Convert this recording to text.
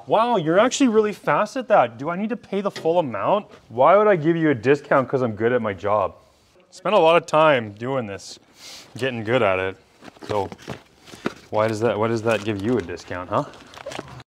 Wow, you're actually really fast at that. Do I need to pay the full amount? Why would I give you a discount because I'm good at my job? Spent a lot of time doing this, getting good at it. So what does that give you a discount, huh?